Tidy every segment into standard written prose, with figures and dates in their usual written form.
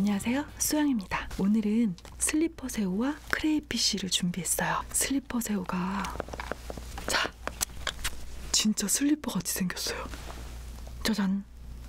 안녕하세요, 수영입니다. 오늘은 슬리퍼 새우와 크레이피쉬를 준비했어요. 슬리퍼 새우가 자, 진짜 슬리퍼 같이 생겼어요. 짜잔.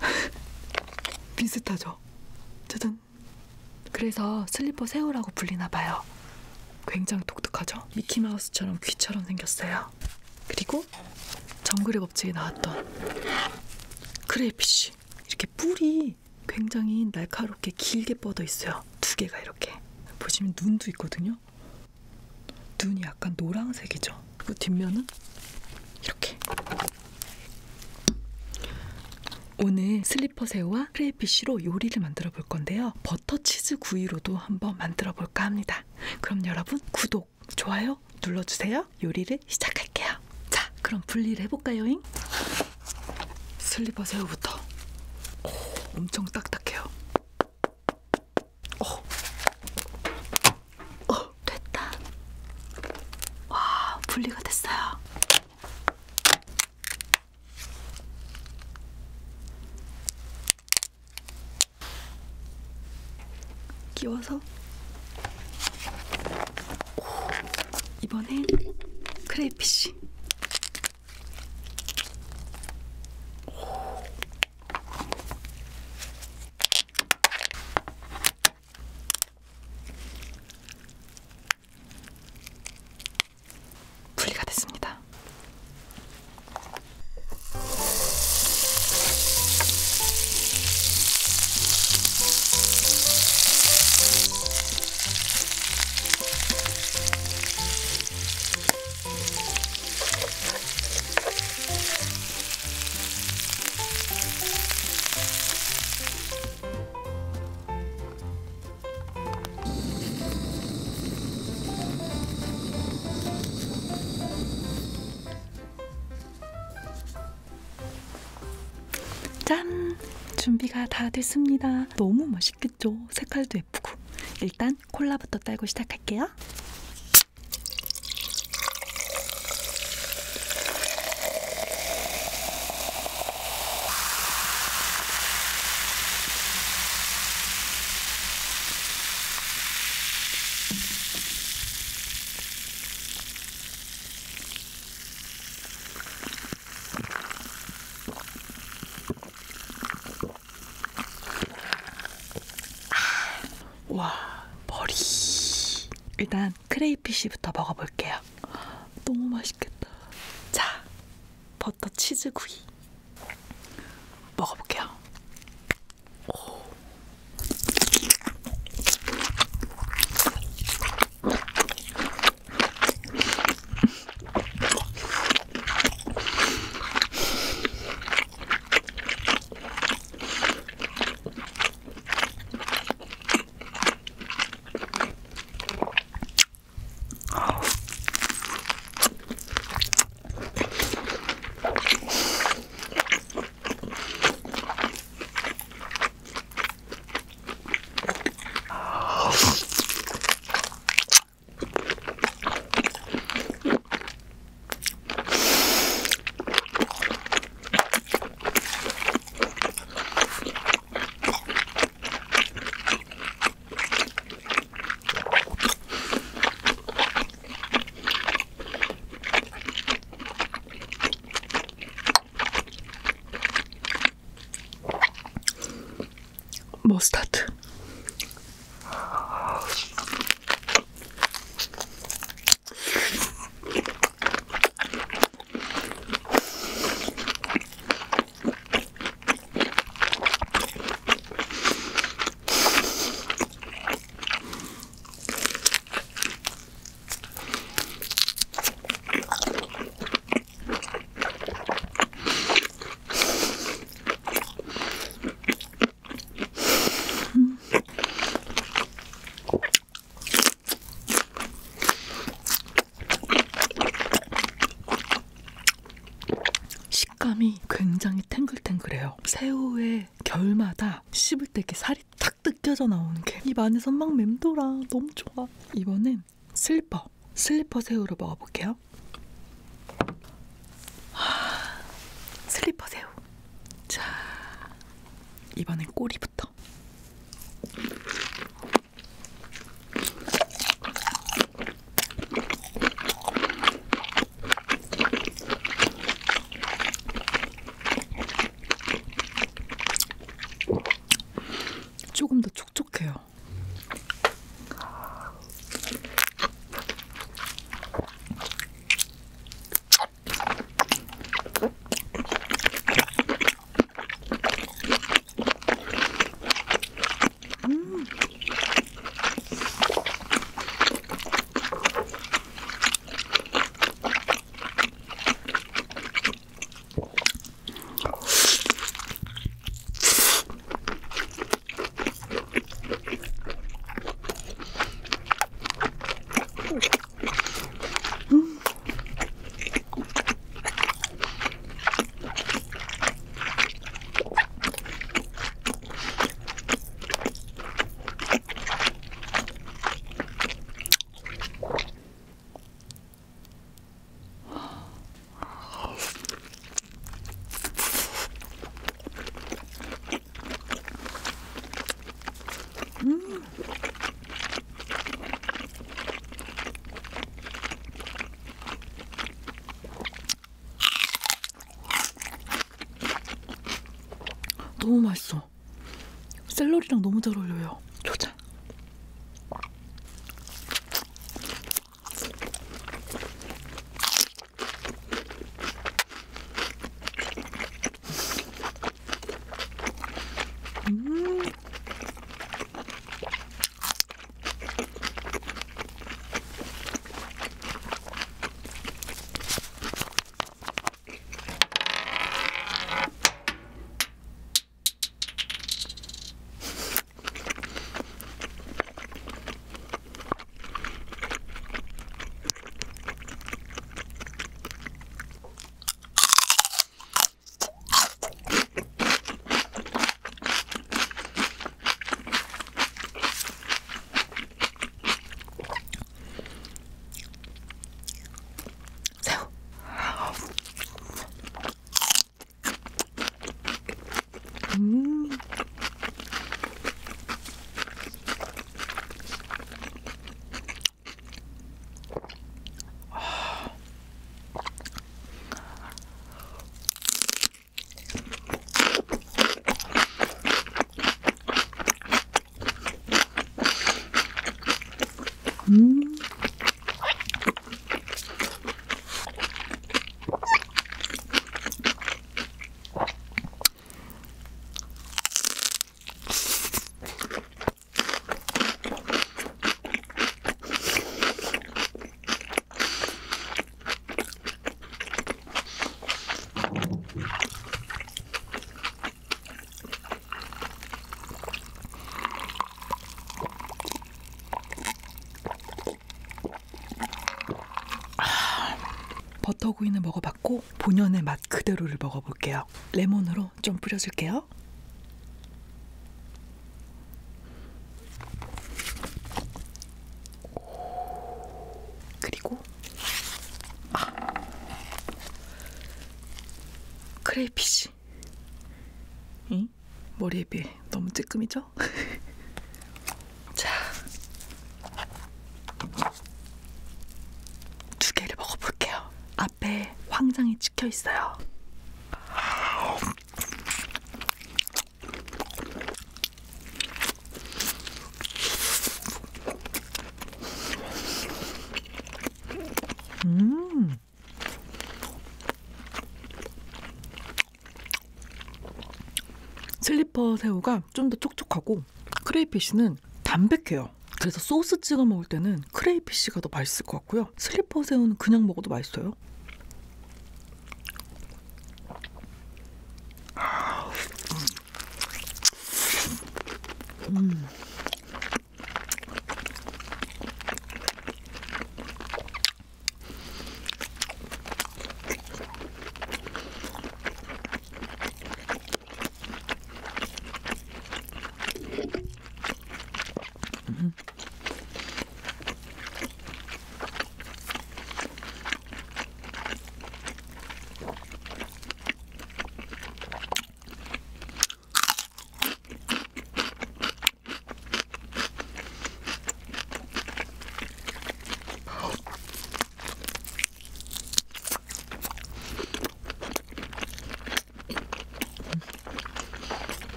비슷하죠? 짜잔. 그래서 슬리퍼 새우라고 불리나봐요. 굉장히 독특하죠? 미키마우스처럼 귀처럼 생겼어요. 그리고 정글의 법칙에 나왔던 크레이피쉬, 이렇게 뿔이 굉장히 날카롭게 길게 뻗어 있어요. 두 개가 이렇게. 보시면 눈도 있거든요. 눈이 약간 노란색이죠. 그리고 뒷면은 이렇게. 오늘 슬리퍼 새우와 크레이피쉬로 요리를 만들어 볼 건데요. 버터 치즈 구이로도 한번 만들어 볼까 합니다. 그럼 여러분 구독, 좋아요 눌러주세요. 요리를 시작할게요. 자, 그럼 분리를 해볼까요?잉? 슬리퍼 새우부터. 엄청 딱딱해요. 됐다. 와, 분리가 됐어요. 끼워서. 이번엔 크레이피쉬. 분리가 됐습니다. 짠! 준비가 다 됐습니다. 너무 맛있겠죠? 색깔도 예쁘고. 일단 콜라부터 딸고 시작할게요. 와, 머리. 일단 크레이피쉬부터 먹어볼게요. 너무 맛있겠다. 자, 버터 치즈 구이 먹어볼게요. 머스타드. 식감이 굉장히 탱글탱글해요. 새우의 결마다 씹을 때 이렇게 살이 탁 뜯겨져 나오는 게 입 안에서 막 맴돌아. 너무 좋아. 이번엔 슬리퍼 새우로 먹어볼게요. 슬리퍼 새우. 자, 이번엔 꼬리부터. 조금 더 촉촉해요. 너무 맛있어. 샐러리랑 너무 잘 어울려요. 초장. 버터구이는 먹어봤고 본연의 맛 그대로를 먹어볼게요. 레몬으로 좀 뿌려줄게요. 그리고 크레이피쉬. 응? 머리에 비해 너무 쬐끔이죠? 자, 두 개를 먹어볼게요. 앞에 황장이 찍혀 있어요. 슬리퍼 새우가 좀 더 촉촉하고 크레이피쉬는 담백해요. 그래서 소스 찍어 먹을 때는 크레이피쉬가 더 맛있을 것 같고요. 슬리퍼 새우는 그냥 먹어도 맛있어요.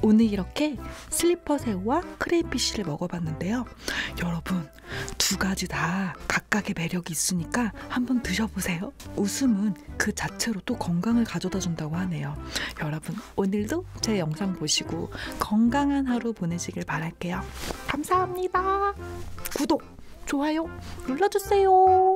오늘 이렇게 슬리퍼 새우와 크레이피쉬를 먹어봤는데요. 여러분, 두 가지 다 각각의 매력이 있으니까 한번 드셔보세요. 웃음은 그 자체로도 건강을 가져다 준다고 하네요. 여러분, 오늘도 제 영상 보시고 건강한 하루 보내시길 바랄게요. 감사합니다. 구독, 좋아요 눌러주세요.